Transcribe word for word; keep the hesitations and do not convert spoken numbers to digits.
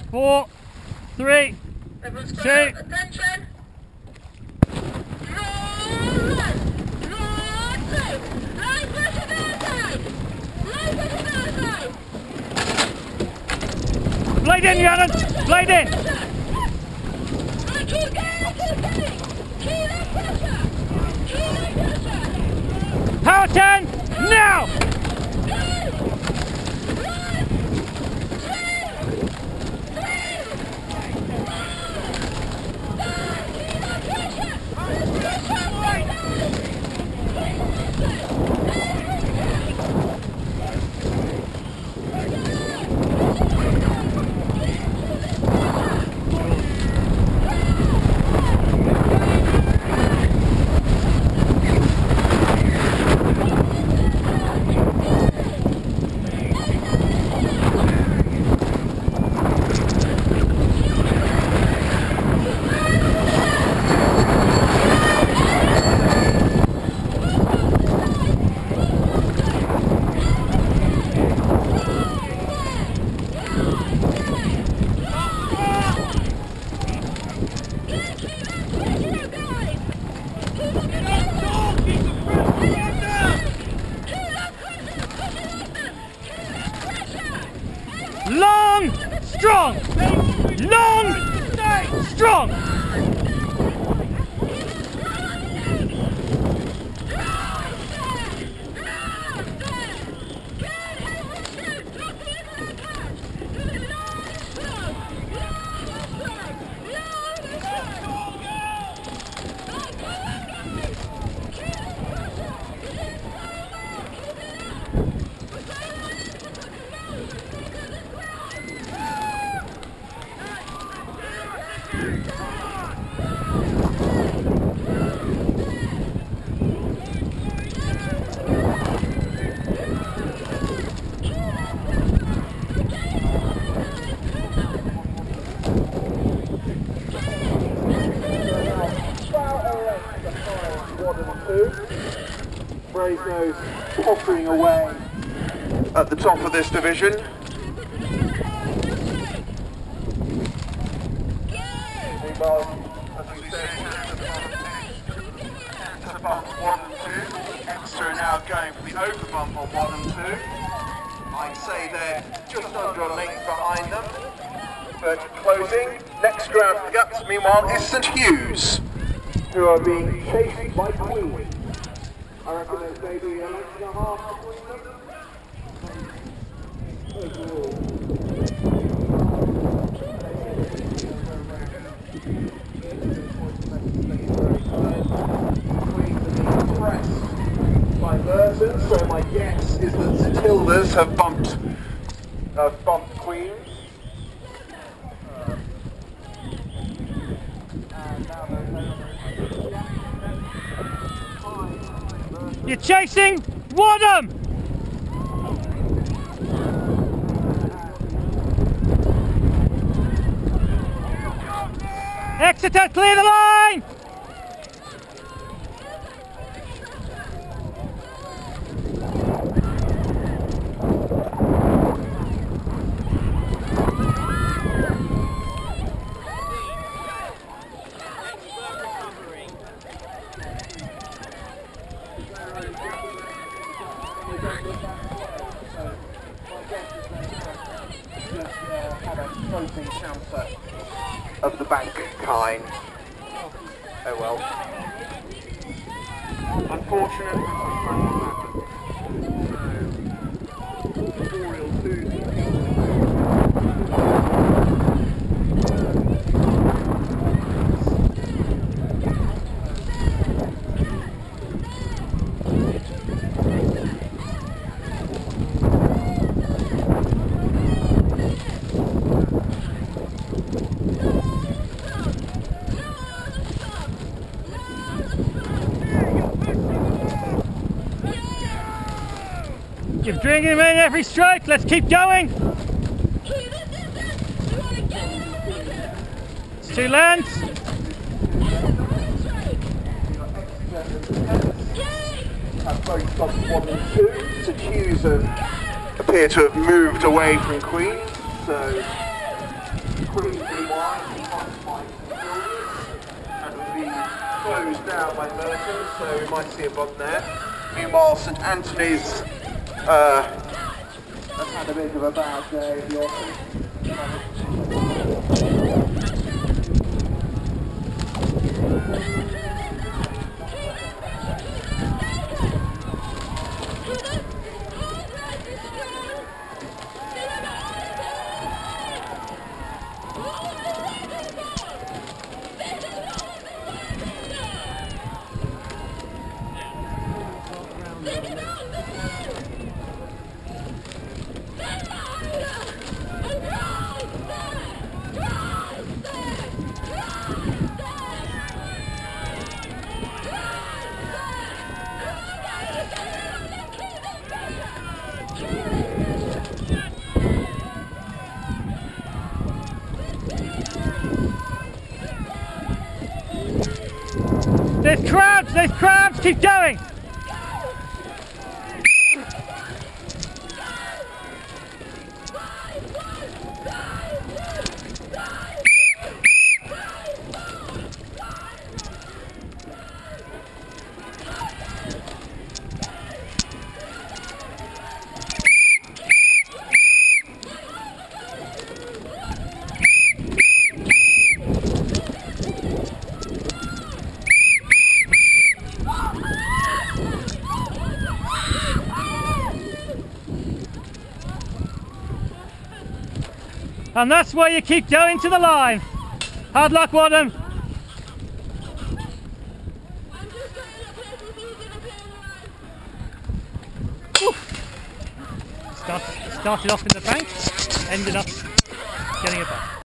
four, three, two. Attention. Blade in, Yannon! Blade in! Keep going, keep going! Keep that pressure! Keep that pressure! Power ten, now! Long, strong! Long, strong! Brasenose pottering away at the top of this division. Meanwhile, as we said, to bump one and two. Exeter are now going for the over bump on one and two. I'd say they're just under a length behind them. But closing, next ground for the guts, meanwhile, is St Hughes, who are being chased by Queen. I reckon there's maybe a length and a half between them. Overall. Queens are being pressed by Merton, so my guess is that Satildas have bumped, have bumped Queens. You're chasing Wadham! Exeter, clear the line! Of the bank kind. Oh well. Unfortunate. You're drinking him in every strike, let's keep going! It's two lengths. Have both stopped one and two. St Hughes appear to have moved away from Queen, so down by Merton, so we might see a bump there. Meanwhile, St Anthony's uh, have had a bit of a bad day at the office. There's crowds, there's crowds, keep going! And that's why you keep going to the line. Hard luck, Wadham. Start, started off in the bank, ended up getting it back.